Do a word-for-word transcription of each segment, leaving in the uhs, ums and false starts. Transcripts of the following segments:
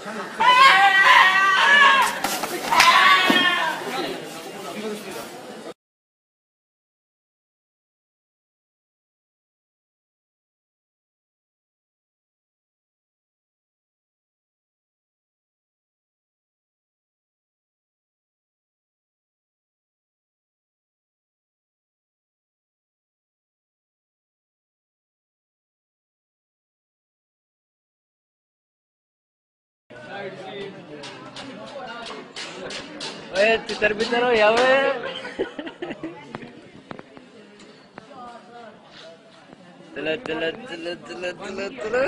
Oye, chitar pitero ya ve. Tela tela tela tela tela tela.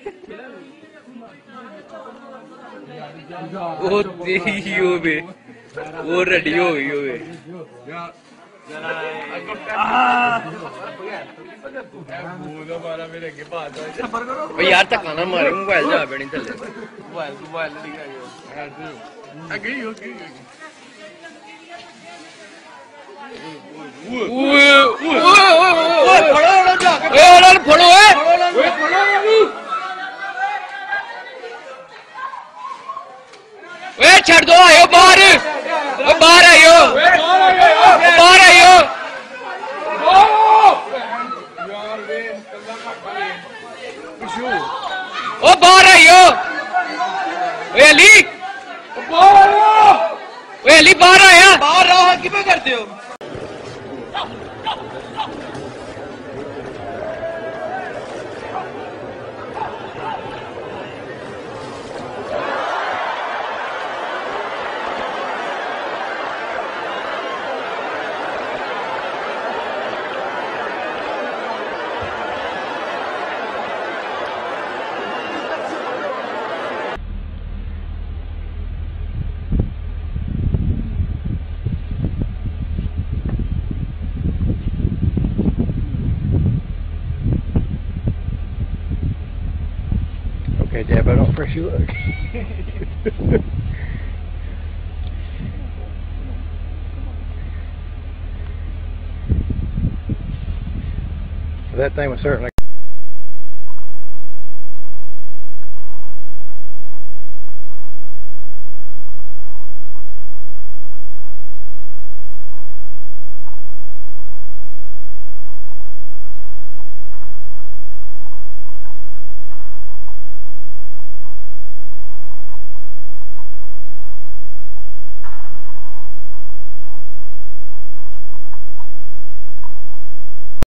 Oh Dio be. Oh ready हो गई हो गई. भाई यार तक खाना मारे मोबाइल जा बैठी चले. मोबाइल मोबाइल दिखा यो. अगे यो अगे. ओए ओए ओए फड़ो ना जाके. ए यार फड़ो है. ओए फड़ो ना. ओए छड़ दो आयो बाहर. ओ बाहर आयो. बाहर आयो. ओ बाहर आयो. ओए अली. ओए अली बाहर आया. बाहर रहो किਵੇਂ करते हो. Okay, Dad, but don't press you look. That thing was certainly